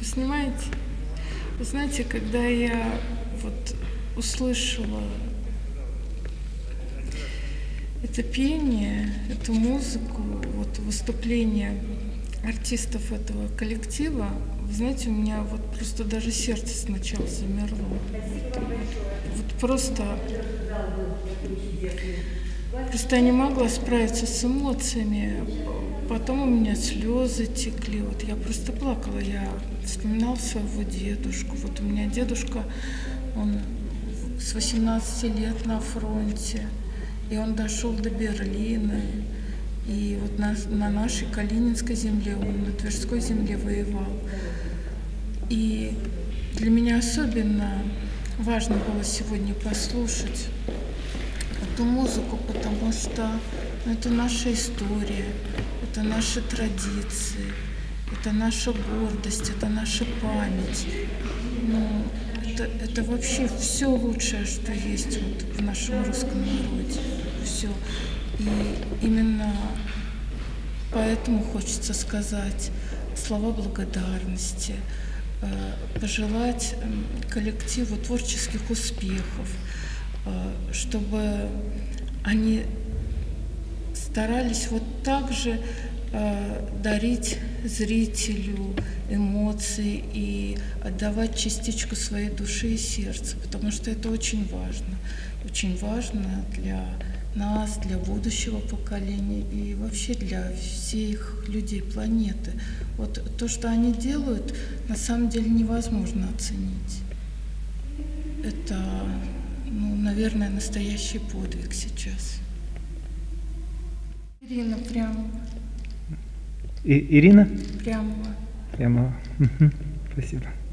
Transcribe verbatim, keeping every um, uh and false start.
Снимаете? Вы знаете, когда я вот услышала это пение, эту музыку, вот выступление артистов этого коллектива, вы знаете, у меня вот просто даже сердце сначала замерло. Вот, вот просто, просто я не могла справиться с эмоциями. Потом у меня слезы текли, вот я просто плакала, я вспоминала своего дедушку. Вот у меня дедушка, он с восемнадцати лет на фронте, и он дошел до Берлина, и вот на, на нашей Калининской земле, он на Тверской земле воевал. И для меня особенно важно было сегодня послушать эту музыку, потому что ну, это наша история, это наши традиции, это наша гордость, это наша память. Ну, это, это вообще все лучшее, что есть вот в нашем русском народе. Все. И именно поэтому хочется сказать слова благодарности, пожелать коллективу творческих успехов, чтобы они старались вот так же дарить зрителю эмоции и отдавать частичку своей души и сердца, потому что это очень важно, очень важно для нас, для будущего поколения и вообще для всех людей планеты. Вот то, что они делают, на самом деле невозможно оценить. Это, ну, наверное, настоящий подвиг сейчас. Ирина Прямова. И, Ирина? Прямова. Прямова. Угу. Спасибо.